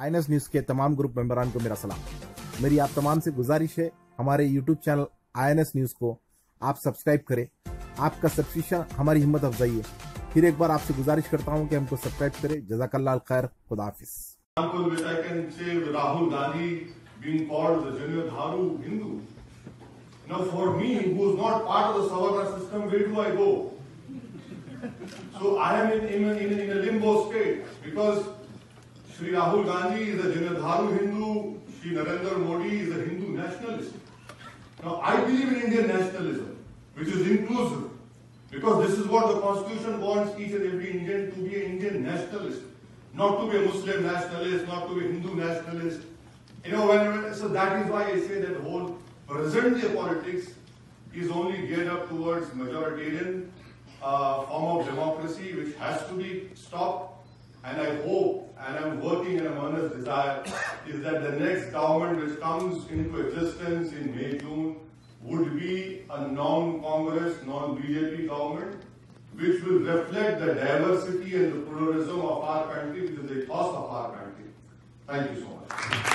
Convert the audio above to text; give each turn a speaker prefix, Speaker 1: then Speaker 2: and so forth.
Speaker 1: INS news के तमाम group मेंबरान को मेरा सलाम। मेरी आप तमाम से गुजारिश है, हमारे यूट्यूब चैनल आईएनएस न्यूज को आप सब्सक्राइब करें। आपका सब्सक्रिप्शन हमारी हिम्मत अफजाई है। फिर एक बार आपसे गुजारिश करता हूं कि हमको सब्सक्राइब करें। जज़ाकल्लाह खैर, खुदा हाफिज।
Speaker 2: Which I can say with Rahul Gandhi being called the Janiyadharu Hindu. Now, for me, who is not part of the Savarna system, where do I go? So I am in a limbo state because Shri Rahul Gandhi is a Janiyadharu Hindu, Shri Narendra Modi is a Hindu nationalist. Now, I believe in Indian nationalism, which is inclusive, because this is what the Constitution wants each and every Indian to be an Indian nationalist. Not to be a Muslim nationalist, not to be a Hindu nationalist. So that is why I say that the whole present day politics is only geared up towards majoritarian form of democracy, which has to be stopped. And I hope, and I'm working in a earnest desire, is that the next government which comes into existence in May, June, would be a non-Congress, non-BJP government, which will reflect the diversity and the pluralism of our country, which is the cost of our country. Thank you so much.